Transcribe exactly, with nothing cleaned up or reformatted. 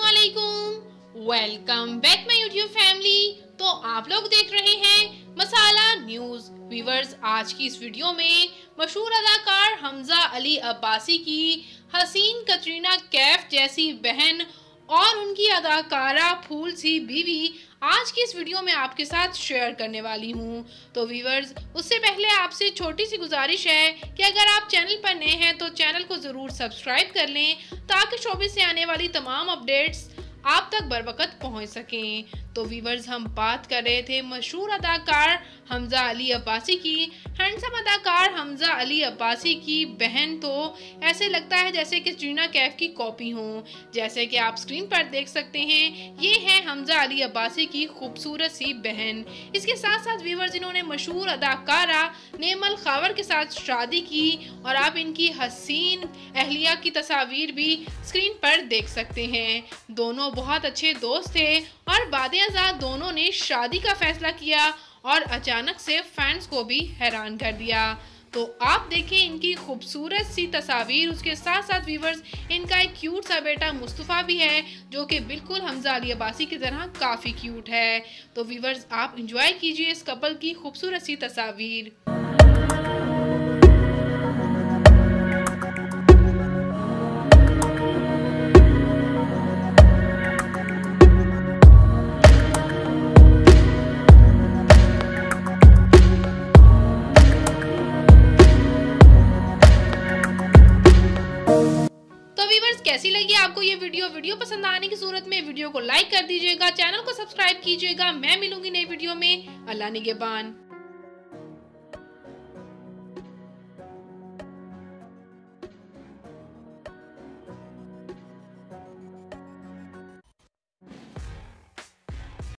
अस्सलामुअलैकुम, welcome back my YouTube family. तो आप लोग देख रहे हैं मसाला न्यूज। व्यूअर्स, आज की इस वीडियो में मशहूर अदाकार हमजा अली अब्बासी की हसीन कटरीना कैफ जैसी बहन और उनकी अदाकारा फूल सी बीवी आज की इस वीडियो में आपके साथ शेयर करने वाली हूँ। तो व्यूअर्स, उससे पहले आपसे छोटी सी गुजारिश है कि अगर आप चैनल पर नए हैं तो चैनल को ज़रूर सब्सक्राइब कर लें ताकि शोबे से आने वाली तमाम अपडेट्स आप तक बर वक्त पहुँच सकें। तो व्यूअर्स, हम बात कर रहे थे मशहूर अदाकार हमजा अली अब्बासी की। हैंडसम अदाकार हमजा अली अब्बासी की बहन तो ऐसे लगता है जैसे कि कटरीना कैफ की कॉपी हो। जैसे कि आप स्क्रीन पर देख सकते हैं, ये है हमजा अली अब्बासी की खूबसूरत सी बहन। इसके साथ साथ व्यूअर्स, इन्होंने मशहूर अदाकारा नेमल खावर के साथ शादी की और आप इनकी हसीन अहलिया की तस्वीर भी स्क्रीन पर देख सकते हैं। दोनों बहुत अच्छे दोस्त थे और बादे अज़ा दोनों ने शादी का फैसला किया और अचानक से फैंस को भी हैरान कर दिया। तो आप देखें इनकी खूबसूरत सी तस्वीर। उसके साथ साथ व्यूअर्स, इनका एक क्यूट सा बेटा मुस्तफ़ा भी है जो कि बिल्कुल हमजा अली अब्बासी की तरह काफ़ी क्यूट है। तो व्यूअर्स, आप इंजॉय कीजिए इस कपल की खूबसूरत सी तस्वीर। कैसी लगी आपको ये वीडियो? वीडियो पसंद आने की सूरत में वीडियो को लाइक कर दीजिएगा, चैनल को सब्सक्राइब कीजिएगा। मैं मिलूंगी नई वीडियो में। अल्लाह निगहबान।